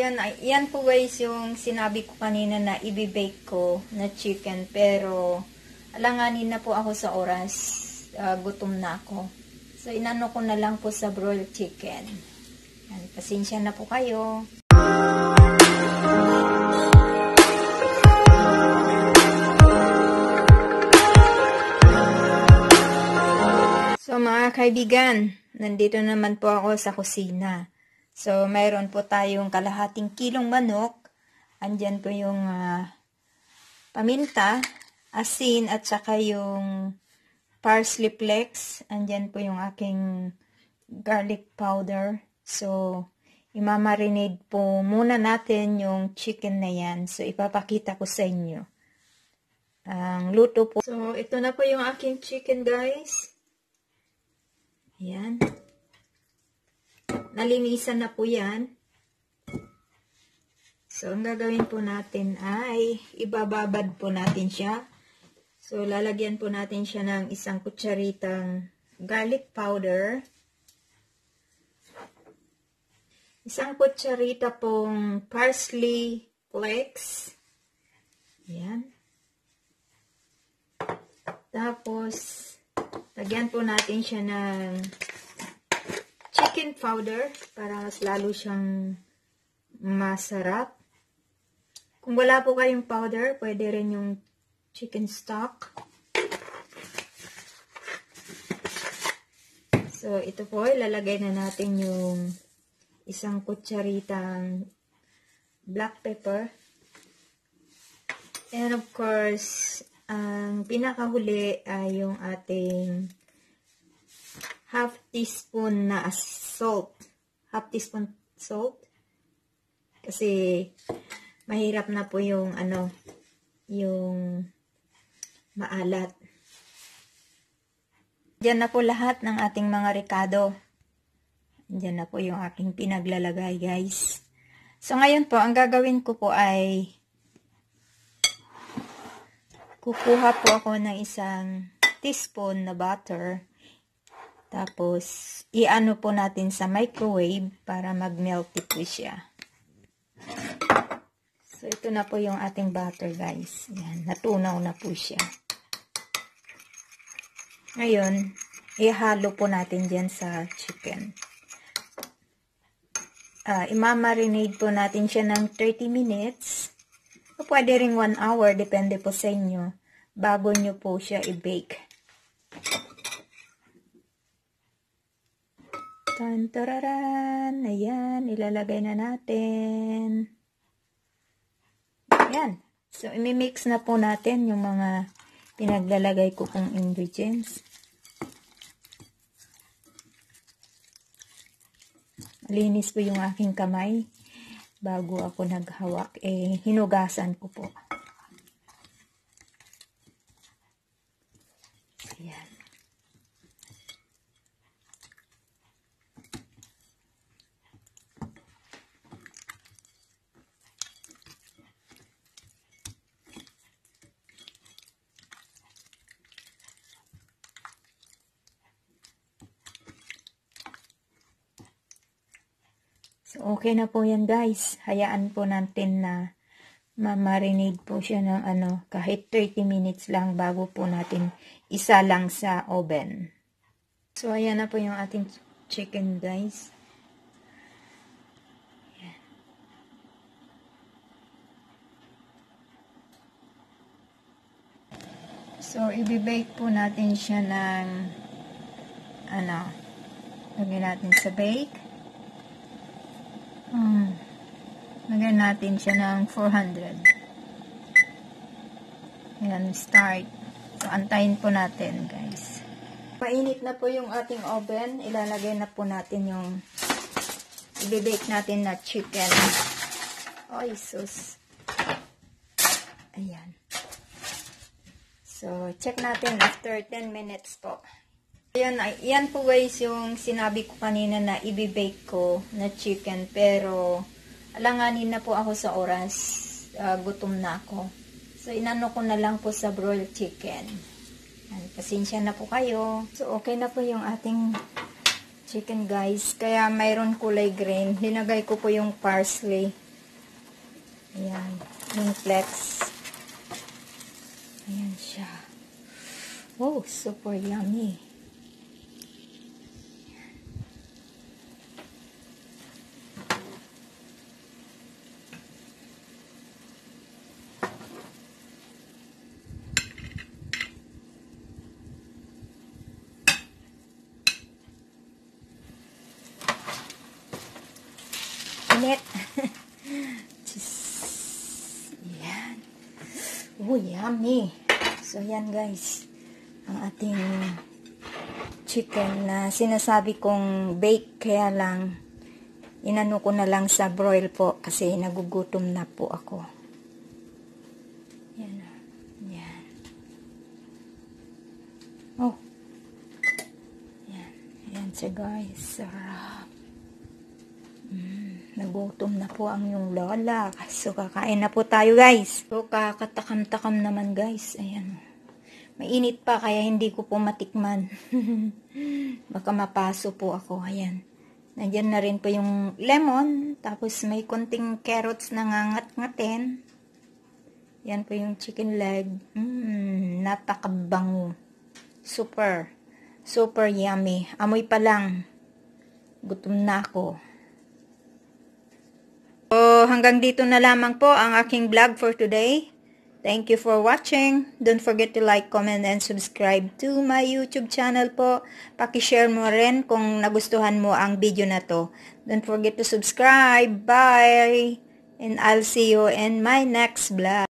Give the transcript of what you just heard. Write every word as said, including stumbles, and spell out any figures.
ayun, yan po guys yung sinabi ko kanina na i-bake ko na chicken. Pero, alanganin na po ako sa oras. Uh, gutom na ako. So, inano ko na lang po sa broiled chicken. Yan, pasensya na po kayo. So, mga kaibigan, nandito naman po ako sa kusina. So, mayroon po tayong kalahating kilong manok. Andyan po yung uh, paminta, asin, at saka yung parsley flakes. Andyan po yung aking garlic powder. So, imamarinate po muna natin yung chicken na yan. So, ipapakita ko sa inyo ang luto po. So, ito na po yung aking chicken, guys. Ayan. Nalinisan na po yan. So, ang gagawin po natin ay ibababad po natin siya. So, lalagyan po natin siya ng isang kutsaritang garlic powder. Isang kutsarita pong parsley flakes. Ayan. Tapos, lagyan po natin siya ng chicken powder para mas lalo siyang masarap. Kung wala po kayong powder, pwede rin yung chicken stock. So, ito po, ilalagay na natin yung isang kutsaritang black pepper. And of course, ang pinakahuli ay yung ating half teaspoon na salt. Half teaspoon salt. Kasi mahirap na po yung ano, yung maalat. Diyan na po lahat ng ating mga rekado. Diyan na po yung aking pinaglalagay, guys. So ngayon po, ang gagawin ko po ay kukuha po ako ng isang teaspoon na butter. Tapos, i-ano po natin sa microwave para mag-melty po siya. So, ito na po yung ating butter, guys. Yan, natunaw na po siya. Ngayon, ihalo po natin dyan sa chicken. Uh, imamarinate po natin siya ng thirty minutes. O pwede ring one hour, depende po sa inyo, bago nyo po siya i-bake. Tantararan. Ayan, ilalagay na natin. Ayan. So, imimix na po natin yung mga pinaglalagay ko kong ingredients. Malinis po yung aking kamay. Bago ako naghawak, eh, hinugasan ko po. Ayan. So, okay na po yan, guys. Hayaan po natin na ma-marinate po siya ng ano, kahit thirty minutes lang bago po natin isa lang sa oven. So, ayan na po yung ating chicken, guys. Ayan. So, i-bake po natin siya ng ano, lagyan natin sa bake. Hmm. Lagyan natin siya ng four hundred. Ayan, start. So, antayin po natin, guys. Mainit na po yung ating oven. Ilalagay na po natin yung i-bake natin na chicken. Ay, sus. Ayan. So, check natin after ten minutes po. Ayan, yan po guys yung sinabi ko kanina na i-bake ko na chicken. Pero, alanganin na po ako sa oras. Uh, gutom na ako. So, inano ko na lang po sa broiled chicken. Yan, pasensya na po kayo. So, okay na po yung ating chicken, guys. Kaya mayroon kulay green. Linagay ko po yung parsley Ayan. Yung flex. Ayan siya. Oh, super yummy. Init. Yan. Oh, yummy. So, yan guys. Ang ating chicken na sinasabi kong bake, kaya lang inano ko na lang sa broil po kasi nagugutom na po ako. Yan. Yan. Oh. Yan. Yan siya guys. Sarap. Mm, nagutom na po ang yung lola. So, kakain na po tayo guys. So, kakatakam-takam naman guys. Ayan. Mainit pa kaya hindi ko po matikman. Baka mapaso po ako. Ayan. Nandiyan na rin po yung lemon. Tapos may konting carrots na ngangat-ngatin. Yan po yung chicken leg. Mmm, napakabango. Super. Super yummy. Amoy pa lang. Gutom na ako. So, hanggang dito na lamang po ang aking vlog for today. Thank you for watching. Don't forget to like, comment, and subscribe to my YouTube channel po. Paki-share mo rin kung nagustuhan mo ang video na to. Don't forget to subscribe. Bye! And I'll see you in my next vlog.